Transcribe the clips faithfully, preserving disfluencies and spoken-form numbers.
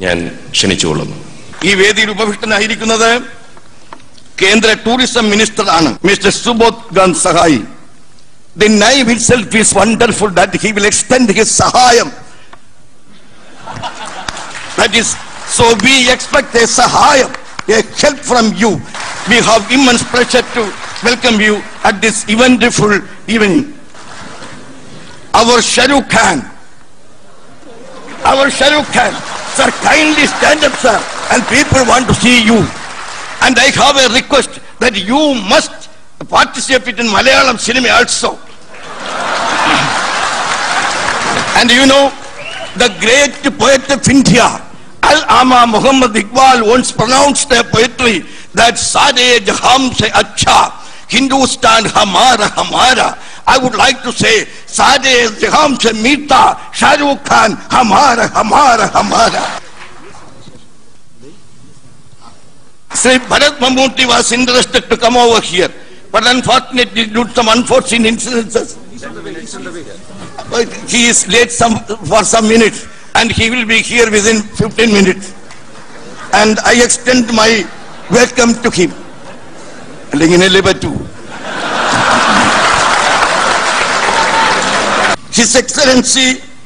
ഞാൻ ക്ഷണിച്ചുകൊള്ളുന്നു. ഈ വേദിയിൽ ഉപവിഷ്ടനായിരിക്കുന്നത് കേന്ദ്ര ടൂറിസം മിനിസ്റ്റർ ആണ് മിസ്റ്റർ സുബോധ് ഗാൻ Sahai. The name itself is wonderful that he will extend his sahayam. That is, so we expect a sahayam, a help from you. We have immense pleasure to welcome you at this eventful evening. Our Shahrukh Khan, our Shahrukh Khan, sir, kindly stand up, sir, and people want to see you. And I have a request that you must participate in Malayalam cinema also. And you know, the great poet of India, Al-Ama Muhammad Iqbal, once pronounced a poetry that Sade Jaham se Acha, Hindustan Hamara Hamara. I would like to say, Sade Jaham se Meeta, Shahrukh Khan Hamara Hamara Hamara. Sri Bharat Mammootty was interested to come over here, but unfortunately due to some unforeseen incidences, he is late some, for some minutes, and he will be here within fifteen minutes. And I extend my welcome to him. His Excellency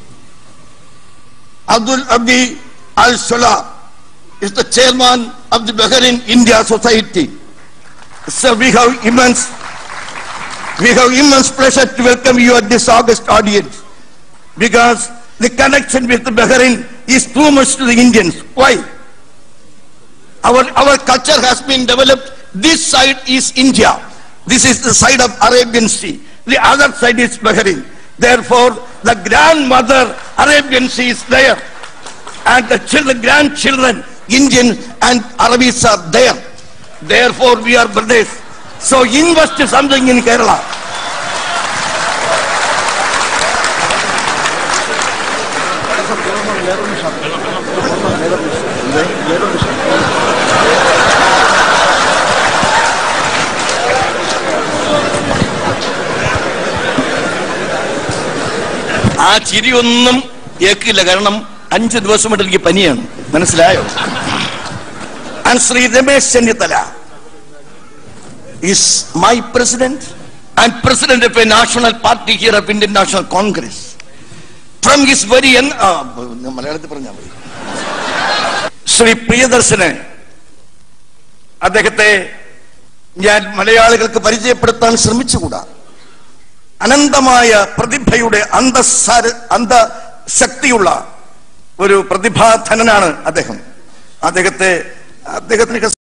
Abdul Abi Al-Salah is the chairman of the Bahrain India Society. Sir, we have immense, we have immense pleasure to welcome you at this august audience, because the connection with the Bahrain is too much to the Indians. Why? Our, our culture has been developed. This side is India. This is the side of Arabian Sea. The other side is Bahrain. Therefore, the grandmother Arabian Sea is there, and the children, grandchildren, Indian and Arabis are there. Therefore, we are brothers. So invest something in Kerala. ആ ചിരിയൊന്നും കേൾക്കില്ല, കാരണം അഞ്ച് ദിവസമായിട്ട് എനിക്ക് പനിയാണ്, മനസ്സിലായോ? And Sri Ramesh Chennithala is my president and president of a national party here of Indian National Congress. From his very young, മലയാളത്തിൽ പറഞ്ഞാൽ മതി, ശ്രീ പ്രിയദർശന് അദ്ദേഹത്തെ ഞാൻ മലയാളികൾക്ക് പരിചയപ്പെടുത്താൻ ശ്രമിച്ചുകൂടാ. അനന്തമായ പ്രതിഭയുടെ അന്തസ്സാര അന്തശക്തിയുള്ള ഒരു പ്രതിഭാധനനാണ് അദ്ദേഹം. അദ്ദേഹത്തെ അദ്ദേഹത്തിന്